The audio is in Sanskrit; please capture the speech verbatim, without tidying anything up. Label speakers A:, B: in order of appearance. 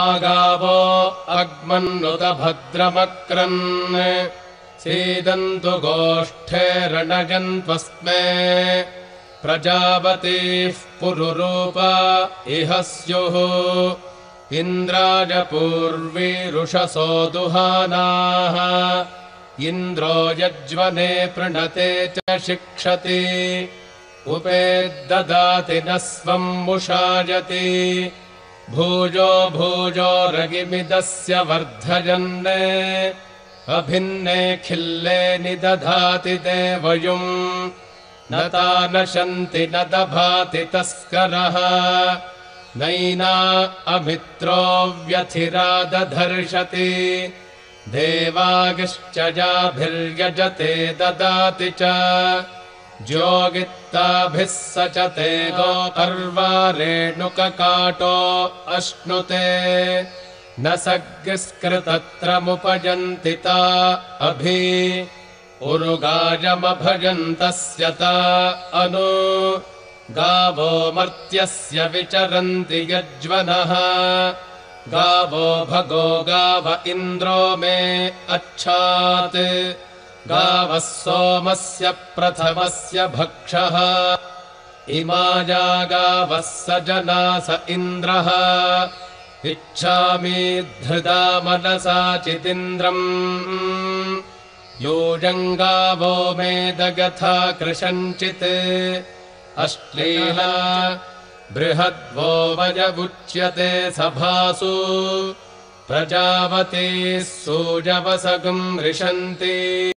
A: गावो अग्मन्नुत भद्रमक्रन् सीदन्तु गोष्ठे रणयन्त्वस्मे प्रजापतिः पुरुरूपा इह स्युः इन्द्राय पूर्वीरुषसो दुहानाः इन्द्रो यज्वने पृणते च शिक्षति उपेद्ददाति न स्वं मुषायति भूजो भूजो रगिमिदस्य वर्धयन् अभिन्ने खिल्ले निदधाति देवयुम् न तानशन्ति न दभाति तस्करः नैना अमित्रो व्यथिरा दधर्षति देवागिश्च याभिर्यजते ददाति च ज्योगित्ताभिः सचते गोपर्वा रेणुककाटो अश्नुते न सग्स्कृतत्रमुपजन्ति ता अभि उरुगायमभजन्तस्य ता अनु गावो मर्त्यस्य विचरन्ति यज्वनः गावो भगो गाव इन्द्रो मे अच्छात् गावः सोमस्य प्रथमस्य भक्षः इमाया गावः स जना स इन्द्रः इच्छामि धृदा मनसा चिदिन्द्रम् योजम् गावो मेदगथा कृशञ्चित् अश्लीला बृहद्वो वयमुच्यते सभासु प्रजापतिः सूजवसगम् रिषन्ति।